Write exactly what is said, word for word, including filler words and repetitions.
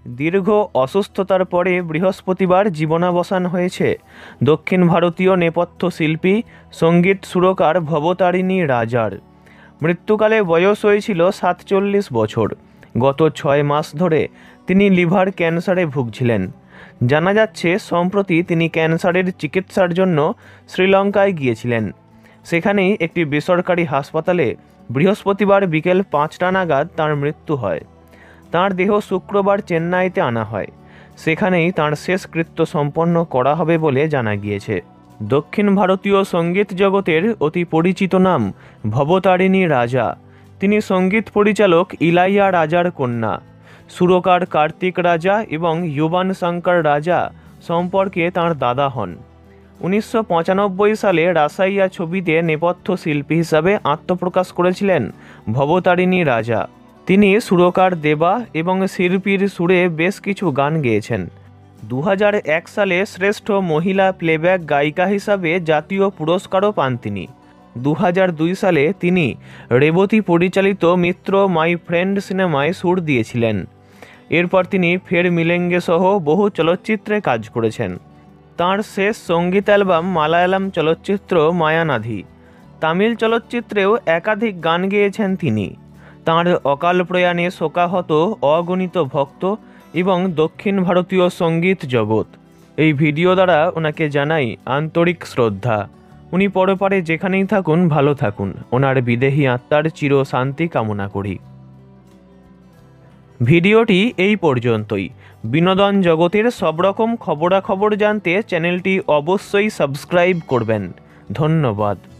দীর্ঘ অসুস্থতার পরে বৃহস্পতিবার জীবনাবসান হয়েছে দক্ষিণ ভারতীয় নেপথ্য শিল্পী সঙ্গীত সুরকার ভবতারিণী রাজার। মৃত্যুকালে বয়স হয়েছিল সাতচল্লিশ বছর। গত ছয় মাস ধরে তিনি লিভার ক্যান্সারে ভুগছিলেন। জানা যাচ্ছে সম্প্রতি তিনি ক্যান্সারের চিকিৎসার জন্য শ্রীলঙ্কায় গিয়েছিলেন। সেখানেই একটি বেসরকারি হাসপাতালে বৃহস্পতিবার বিকেল পাঁচটা নাগাদ তাঁর মৃত্যু হয়। তাঁর দেহ শুক্রবার চেন্নাইতে আনা হয়। সেখানেই তাঁর শেষকৃত্য সম্পন্ন করা হবে বলে জানা গিয়েছে। দক্ষিণ ভারতীয় সঙ্গীত জগতের অতি পরিচিত নাম ভবতারিণী রাজা। তিনি সঙ্গীত পরিচালক ইলাইয়া রাজার কন্যা। সুরকার কার্তিক রাজা এবং যুবান শঙ্কর রাজা সম্পর্কে তাঁর দাদা হন। উনিশশো পঁচানব্বই সালে রাসাইয়া ছবিতে নেপথ্য শিল্পী হিসাবে আত্মপ্রকাশ করেছিলেন ভবতারিণী রাজা। তিনি সুরকার দেবা এবং শিল্পীর সুরে বেশ কিছু গান গেয়েছেন। দু হাজার এক সালে শ্রেষ্ঠ মহিলা প্লেব্যাক গায়িকা হিসাবে জাতীয় পুরস্কারও পান তিনি। দু হাজার দুই সালে তিনি রেবতী পরিচালিত মিত্র মাই ফ্রেন্ড সিনেমায় সুর দিয়েছিলেন। এরপর তিনি ফের মিলেঙ্গে সহ বহু চলচ্চিত্রে কাজ করেছেন। তাঁর শেষ সঙ্গীত অ্যালবাম মালায়ালাম চলচ্চিত্র মায়ানাধি। তামিল চলচ্চিত্রেও একাধিক গান গেয়েছেন তিনি। তাঁর অকাল প্রয়াণে শোকাহত অগণিত ভক্ত এবং দক্ষিণ ভারতীয় সঙ্গীত জগৎ। এই ভিডিও দ্বারা ওনাকে জানাই আন্তরিক শ্রদ্ধা। উনি পরপারে যেখানেই থাকুন ভালো থাকুন। ওনার বিদেহী আত্মার চির শান্তি কামনা করি। ভিডিওটি এই পর্যন্তই। বিনোদন জগতের সব রকম খবরাখবর জানতে চ্যানেলটি অবশ্যই সাবস্ক্রাইব করবেন। ধন্যবাদ।